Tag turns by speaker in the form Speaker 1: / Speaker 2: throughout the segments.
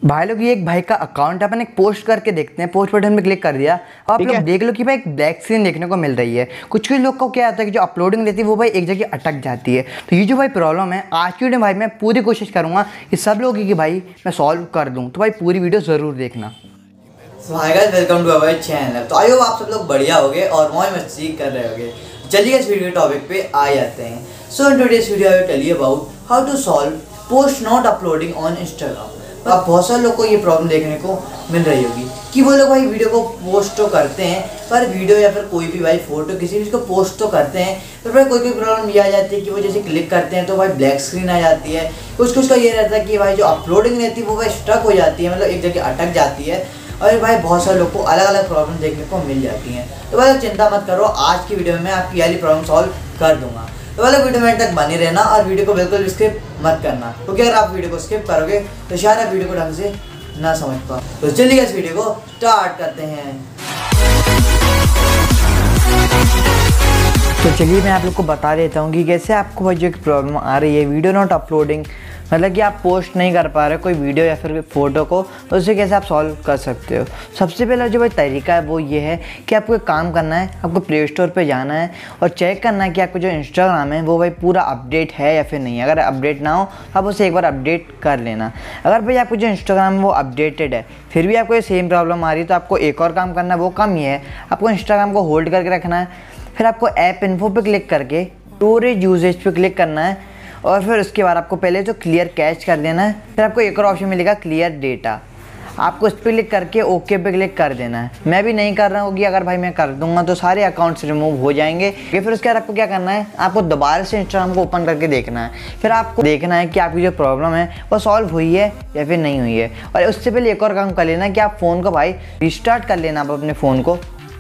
Speaker 1: भाई लोग ये एक भाई का अकाउंट है, अपन एक पोस्ट करके देखते हैं। पोस्ट बटन पे क्लिक कर दिया और आप लोग देख लो कि भाई एक ब्लैक स्क्रीन देखने को मिल रही है। कुछ लोग को क्या आता है कि जो अपलोडिंग रहती है वो भाई एक जगह अटक जाती है। तो ये जो भाई प्रॉब्लम है आज की वीडियो में भाई मैं पूरी कोशिश करूँगा कि सब लोगों की भाई मैं सॉल्व कर दूँ। तो भाई पूरी वीडियो ज़रूर देखना।
Speaker 2: Hi guys, welcome to our channel. तो आई होप आप सब लोग बढ़िया होगे और मौज मस्ती कर रहे होगे। चलिए इस वीडियो के टॉपिक पे आ जाते हैं। So in today's video I will tell you about how to solve post not uploading on Instagram. अब बहुत सारे लोग को ये प्रॉब्लम देखने को मिल रही होगी कि वो लोग भाई वीडियो को पोस्ट तो करते हैं, पर वीडियो या फिर कोई भी भाई फोटो किसी भी को पोस्ट तो करते हैं, पर भाई कोई प्रॉब्लम ये आ जाती है कि वो जैसे क्लिक करते हैं तो भाई ब्लैक स्क्रीन आ जाती है। कुछ का ये रहता है कि भाई जो अपलोडिंग रहती है वो भाई स्टक हो जाती है, मतलब एक जगह अटक जाती है। और भाई बहुत सारे लोग को अलग अलग प्रॉब्लम देखने को मिल जाती हैं। तो भाई चिंता मत करो, आज की वीडियो में आपकी वाली प्रॉब्लम सॉल्व कर दूंगा। तो वाले वीडियो में तक बने रहना और वीडियो को बिल्कुल स्किप मत करना, क्योंकि अगर आप वीडियो को स्किप करोगे तो शायद आप वीडियो को ढंग से ना समझ पाओ। तो चलिए इस वीडियो को स्टार्ट करते हैं।
Speaker 1: तो चलिए मैं आप लोग को बता देता हूँ कि कैसे आपको भाई जो प्रॉब्लम आ रही है वीडियो नॉट अपलोडिंग, मतलब कि आप पोस्ट नहीं कर पा रहे कोई वीडियो या फिर फोटो को, तो उसे कैसे आप सॉल्व कर सकते हो। सबसे पहला जो भाई तरीका है वो ये है कि आपको एक काम करना है, आपको प्ले स्टोर पे जाना है और चेक करना है कि आपको जो इंस्टाग्राम है वो भाई पूरा अपडेट है या फिर नहीं है। अगर अपडेट ना हो तो आप उसे एक बार अपडेट कर लेना। अगर भाई आपको जो इंस्टाग्राम है वो अपडेटेड है फिर भी आपको ये सेम प्रॉब्लम आ रही है तो आपको एक और काम करना है। वो काम ये है, आपको इंस्टाग्राम को होल्ड करके रखना है, फिर आपको ऐप इन्फो पे क्लिक करके स्टोरेज यूजेज पे क्लिक करना है और फिर उसके बाद आपको पहले तो क्लियर कैश कर देना है। फिर आपको एक और ऑप्शन मिलेगा क्लियर डेटा, आपको इस पर क्लिक करके ओके पे क्लिक कर देना है। मैं भी नहीं कर रहा हूँ कि अगर भाई मैं कर दूंगा तो सारे अकाउंट्स रिमूव हो जाएंगे। फिर उसके बाद आपको क्या करना है, आपको दोबारा से इंस्टाग्राम को ओपन करके देखना है। फिर आपको देखना है कि आपकी जो प्रॉब्लम है वो सॉल्व हुई है या फिर नहीं हुई है। और उससे पहले एक और काम कर लेना है कि आप फ़ोन को भाई रिस्टार्ट कर लेना आप अपने फ़ोन को।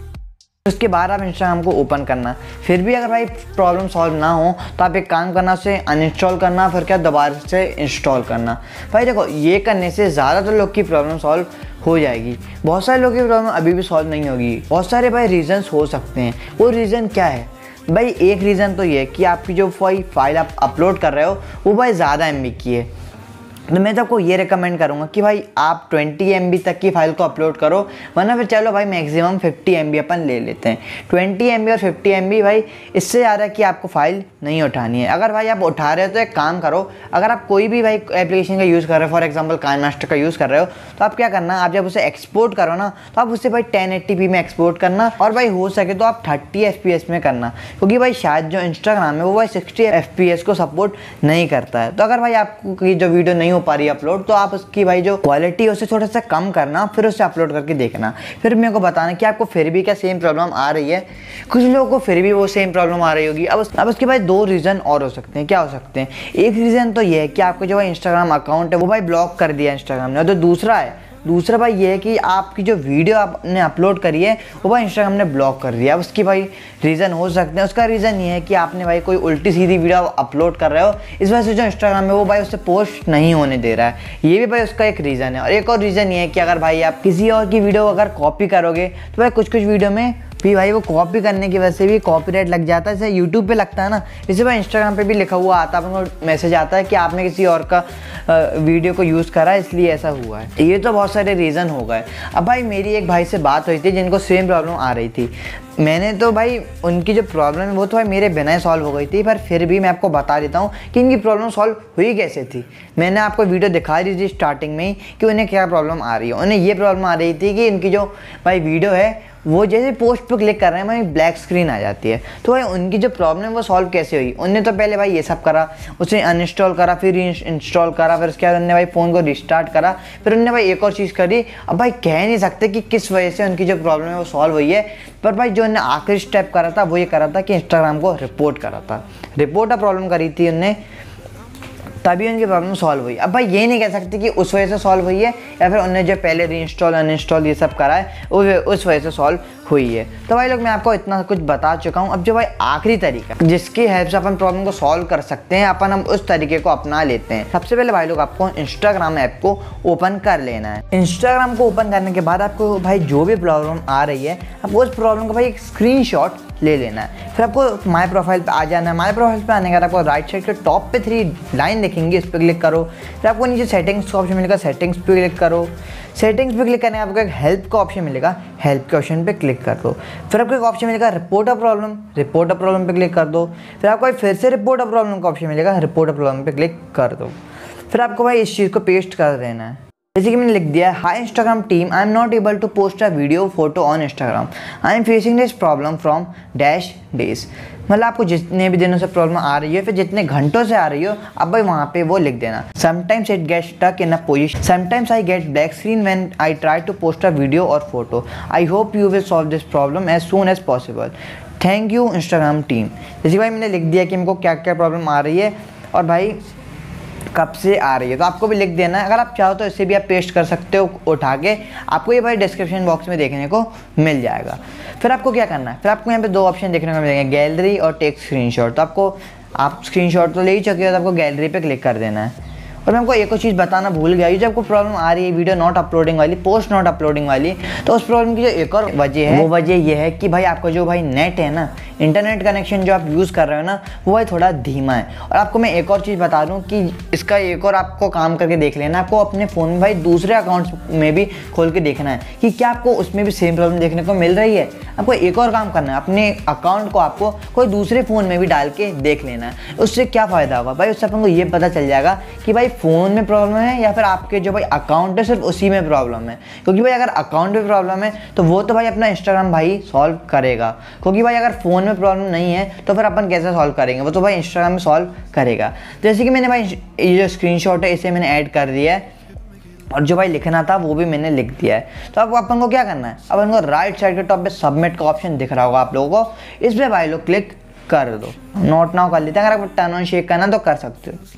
Speaker 1: उसके बाद आप इंस्टाग्राम को ओपन करना। फिर भी अगर भाई प्रॉब्लम सॉल्व ना हो तो आप एक काम करना, उसे अनइंस्टॉल करना, फिर क्या दोबारा से इंस्टॉल करना। भाई देखो ये करने से ज़्यादातर लोग की प्रॉब्लम सॉल्व हो जाएगी। बहुत सारे लोगों की प्रॉब्लम अभी भी सॉल्व नहीं होगी। बहुत सारे भाई रीज़न्स हो सकते हैं। वो रीज़न क्या है भाई? एक रीज़न तो ये है कि आपकी जो फाइल आप अपलोड कर रहे हो वो भाई ज़्यादा MB की है। तो मैं तो आपको ये रिकमेंड करूँगा कि भाई आप 20 MB तक की फ़ाइल को अपलोड करो, वरना फिर चलो भाई मैक्सिमम 50 MB अपन ले लेते हैं। 20 MB और 50 MB भाई इससे ज़्यादा कि आपको फ़ाइल नहीं उठानी है। अगर भाई आप उठा रहे हो तो एक काम करो, अगर आप कोई भी भाई एप्लीकेशन का यूज़ कर रहे हो, फॉर एग्जांपल काइनमास्टर का यूज़ कर रहे हो, तो आप क्या करना, आप जब उसे एक्सपोर्ट करो ना तो आप उसे भाई 1080p में एक्सपोर्ट करना और भाई हो सके तो आप 30 FPS में करना, क्योंकि भाई शायद जो इंस्टाग्राम है वो भाई 60 FPS को सपोर्ट नहीं करता है। तो अगर भाई आपको जो वीडियो नहीं हो पा रही अपलोड तो आप उसकी भाई जो क्वालिटी है उसे थोड़ा सा कम करना, फिर उसे अपलोड करके देखना। फिर मेरे को बताना कि आपको फिर भी क्या सेम प्रॉब्लम आ रही है। कुछ लोगों को फिर भी वो सेम प्रॉब्लम आ रही होगी। अब उसके भाई दो रीज़न और हो सकते हैं। क्या हो सकते हैं? एक रीज़न तो ये है कि आपको जो भाई इंस्टाग्राम अकाउंट है वो भाई ब्लॉक कर दिया इंस्टाग्राम ने। तो दूसरा भाई ये है कि आपकी जो वीडियो आपने अपलोड करी है वो भाई इंस्टाग्राम ने ब्लॉक कर दिया। अब उसकी भाई रीज़न हो सकते हैं। उसका रीज़न ये है कि आपने भाई कोई उल्टी सीधी वीडियो अपलोड कर रहे हो, इस वजह से जो इंस्टाग्राम है वो भाई उससे पोस्ट नहीं होने दे रहा है। ये भी भाई उसका एक रीज़न है। और एक और रीज़न ये है कि अगर भाई आप किसी और की वीडियो अगर कॉपी करोगे तो भाई कुछ वीडियो में भी भाई वो कॉपी करने की वजह से भी कॉपीराइट लग जाता है। जैसे यूट्यूब पे लगता है ना, इसे भाई इंस्टाग्राम पे भी लिखा हुआ आता है, आपको मैसेज आता है कि आपने किसी और का वीडियो को यूज़ करा इसलिए ऐसा हुआ है। ये तो बहुत सारे रीज़न हो गए। अब भाई मेरी एक भाई से बात हुई थी जिनको सेम प्रॉब्लम आ रही थी। मैंने तो भाई उनकी जो प्रॉब्लम है वो तो भाई मेरे बिना ही सॉल्व हो गई थी, पर फिर भी मैं आपको बता देता हूँ कि इनकी प्रॉब्लम सॉल्व हुई कैसे थी। मैंने आपको वीडियो दिखा दी थी स्टार्टिंग में ही कि उन्हें क्या प्रॉब्लम आ रही है। उन्हें ये प्रॉब्लम आ रही थी कि इनकी जो भाई वीडियो है वो जैसे पोस्ट पर क्लिक कर रहे हैं भाई ब्लैक स्क्रीन आ जाती है। तो भाई उनकी जो प्रॉब्लम है वो सॉल्व कैसे हुई? उन्होंने तो पहले भाई ये सब करा, उसे अनइंस्टॉल करा, फिर इंस्टॉल करा, फिर उसके बाद उन्होंने भाई फ़ोन को रिस्टार्ट करा, फिर उन्होंने भाई एक और चीज़ करी। अब भाई कह नहीं सकते कि किस वजह से उनकी जो प्रॉब्लम है वो सॉल्व हुई है, पर भाई जो उन्होंने आखिरी स्टेप करा था वो ये करा था कि इंस्टाग्राम को रिपोर्ट करा था। रिपोर्ट प्रॉब्लम करी थी उनने, तभी उनकी प्रॉब्लम सॉल्व हुई। अब भाई ये नहीं कह सकते कि उस वजह से सॉल्व हुई है या फिर उन्होंने जो पहले रीइंस्टॉल अनइंस्टॉल ये सब करा है उस वजह से सॉल्व हुई है। तो भाई लोग मैं आपको इतना कुछ बता चुका हूँ। अब जो भाई आखिरी तरीका जिसकी हेल्प से अपन प्रॉब्लम को सॉल्व कर सकते हैं, अपन हम उस तरीके को अपना लेते हैं। सबसे पहले भाई लोग आपको इंस्टाग्राम ऐप को ओपन कर लेना है। इंस्टाग्राम को ओपन करने के बाद आपको भाई जो भी प्रॉब्लम आ रही है आपको उस प्रॉब्लम का भाई एक स्क्रीनशॉट ले लेना है। फिर आपको माय प्रोफाइल पे आ जाना है। माय प्रोफाइल पे आने के बाद आपको राइट साइड के टॉप पे 3 लाइन दिखेंगी, इस पर क्लिक करो। फिर आपको नीचे सेटिंग्स का ऑप्शन मिलेगा, सेटिंग्स पे क्लिक करो। सेटिंग्स पे क्लिक करने के बाद आपको एक हेल्प का ऑप्शन मिलेगा, हेल्प के ऑप्शन पे क्लिक कर दो। फिर आपको एक ऑप्शन मिलेगा report a problem, report a problem पे क्लिक कर दो। फिर आपको फिर से रिपोर्ट अ प्रॉब्लम का ऑप्शन मिलेगा, रिपोर्ट अ प्रॉब्लम पे क्लिक कर दो। फिर आपको भाई इस चीज़ को पेस्ट कर देना है। जैसे कि मैंने लिख दिया है, hi Instagram team, I am not able to post a video photo on Instagram, I am facing this problem from dash days. मतलब आपको जितने भी दिनों से प्रॉब्लम आ रही है, फिर जितने घंटों से आ रही हो, अब भाई वहाँ पे वो लिख देना। Sometimes it gets stuck in a position, sometimes I get black screen when I try to post a video और photo, I hope you will solve this problem as soon as possible, thank you Instagram team. जैसे भाई मैंने लिख दिया कि मेरे को क्या क्या प्रॉब्लम आ रही है और भाई कब से आ रही है, तो आपको भी लिख देना है। अगर आप चाहो तो इससे भी आप पेस्ट कर सकते हो उठा के, आपको ये भाई डिस्क्रिप्शन बॉक्स में देखने को मिल जाएगा। फिर आपको क्या करना है, फिर आपको यहाँ पे 2 ऑप्शन देखने को मिलेंगे, गैलरी और टेक स्क्रीनशॉट। तो आपको आप स्क्रीनशॉट तो ले ही चुके हो, तो आपको गैलरी पे क्लिक कर देना है। और मैं आपको एक और चीज़ बताना भूल गया, ये जो आपको प्रॉब्लम आ रही है वीडियो नॉट अपलोडिंग वाली, पोस्ट नॉट अपलोडिंग वाली, तो उस प्रॉब्लम की जो एक और वजह है, वो वजह ये है कि भाई आपका जो भाई नेट है ना, इंटरनेट कनेक्शन जो आप यूज़ कर रहे हो ना, वो भाई थोड़ा धीमा है। और आपको मैं एक और चीज़ बता दूँ कि इसका एक और आपको काम करके देख लेना, आपको अपने फ़ोन में भाई दूसरे अकाउंट्स में भी खोल के देखना है कि क्या आपको उसमें भी सेम प्रॉब्लम देखने को मिल रही है। आपको एक और काम करना है, अपने अकाउंट को आपको कोई दूसरे फ़ोन में भी डाल के देख लेना है। उससे क्या फ़ायदा होगा भाई, उससे अपन को ये पता चल जाएगा कि भाई फ़ोन में प्रॉब्लम है या फिर आपके जो भाई अकाउंट है सिर्फ उसी में प्रॉब्लम है। क्योंकि भाई अगर अकाउंट में प्रॉब्लम है तो वो तो भाई अपना इंस्टाग्राम भाई सॉल्व करेगा, क्योंकि भाई अगर फ़ोन में प्रॉब्लम नहीं है तो फिर अपन कैसे सॉल्व करेंगे, वो तो भाई इंस्टाग्राम में सॉल्व करेगा। जैसे कि मैंने भाई ये जो स्क्रीनशॉट है इसे मैंने ऐड कर दिया है और जो भाई लिखना था वो भी मैंने लिख दिया है। तो अब अपन को क्या करना है, अब अपन को राइट साइड के टॉप पे सबमिट का ऑप्शन दिख रहा होगा आप लोगों को, इस पर भाई लोग क्लिक कर दो। नोट नाउ कर लेते हैं, अगर आपको टर्न ऑन शेक करना तो कर सकते हो।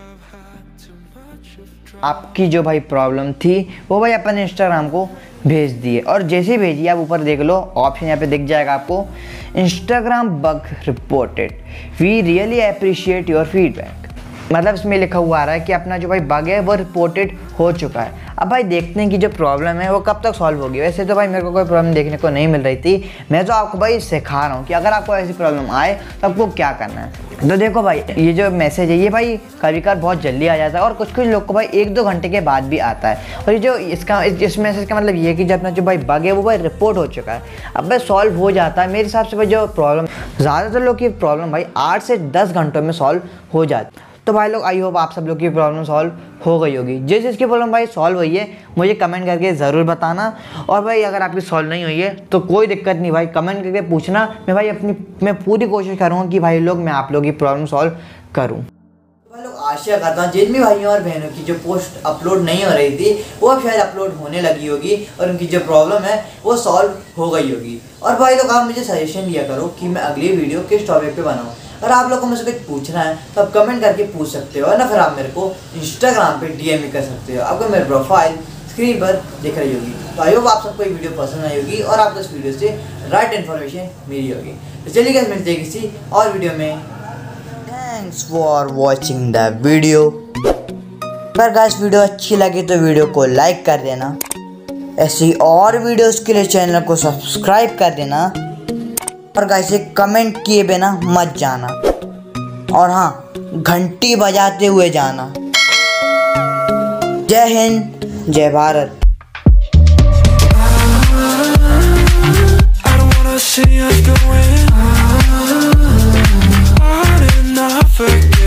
Speaker 1: आपकी जो भाई प्रॉब्लम थी वो भाई अपन इंस्टाग्राम को भेज दिए, और जैसे ही भेजिए आप ऊपर देख लो ऑप्शन यहाँ पे दिख जाएगा आपको, Instagram bug reported, we really appreciate your feedback. मतलब इसमें लिखा हुआ आ रहा है कि अपना जो भाई बग है वो रिपोर्टेड हो चुका है। अब भाई देखते हैं कि जो प्रॉब्लम है वो कब तक सॉल्व होगी। वैसे तो भाई मेरे को कोई प्रॉब्लम देखने को नहीं मिल रही थी, मैं तो आपको भाई सिखा रहा हूँ कि अगर आपको ऐसी प्रॉब्लम आए तो आपको क्या करना है। तो देखो भाई ये जो मैसेज है ये भाई कभी कभार बहुत जल्दी आ जाता है और कुछ लोग को भाई 1-2 घंटे के बाद भी आता है। और ये जो इस मैसेज का मतलब ये है कि जब अपना जो भाई बग है वो भाई रिपोर्ट हो चुका है, अब भाई सॉल्व हो जाता है। मेरे हिसाब से भाई जो प्रॉब्लम, ज़्यादातर लोग की प्रॉब्लम भाई 8 से 10 घंटों में सॉल्व हो जाती है। तो भाई लोग आई होप आप सब लोग की प्रॉब्लम सॉल्व हो गई होगी। जिस चीज़ की प्रॉब्लम भाई सॉल्व हुई है मुझे कमेंट करके ज़रूर बताना, और भाई अगर आपकी सॉल्व नहीं हुई है तो कोई दिक्कत नहीं भाई, कमेंट करके पूछना। मैं पूरी कोशिश करूँगा कि भाई लोग मैं आप लोगों की प्रॉब्लम सॉल्व करूँ।
Speaker 2: भाई लोग आशा करता हूँ जिन भी भाइयों और बहनों की जो पोस्ट अपलोड नहीं हो रही थी वो अब शायद अपलोड होने लगी होगी और उनकी जो प्रॉब्लम है वो सॉल्व हो गई होगी। और भाई लोग आप मुझे सजेशन दिया करो कि मैं अगली वीडियो किस टॉपिक पे बनाऊँ। अगर आप लोगों को मुझसे कुछ पूछना है तो आप कमेंट करके पूछ सकते हो, ना फिर आप मेरे को इंस्टाग्राम पे डीएम भी कर सकते हो। आपको मेरी प्रोफाइल स्क्रीन पर दिख रही होगी। तो आई होप आप सबको ये वीडियो पसंद आई होगी और आपको इस वीडियो से राइट इन्फॉर्मेशन मिली होगी। तो चलिए गाइस मिलते हैं किसी और वीडियो में। Thanks for watching the video. अगर गाइस वीडियो अच्छी लगी तो वीडियो को लाइक कर देना, ऐसी और वीडियोस के लिए चैनल को सब्सक्राइब कर देना, और गाइस कमेंट किए बिना मत जाना, और हाँ घंटी बजाते हुए जाना। जय हिंद, जय Bharat. see us going on and off again.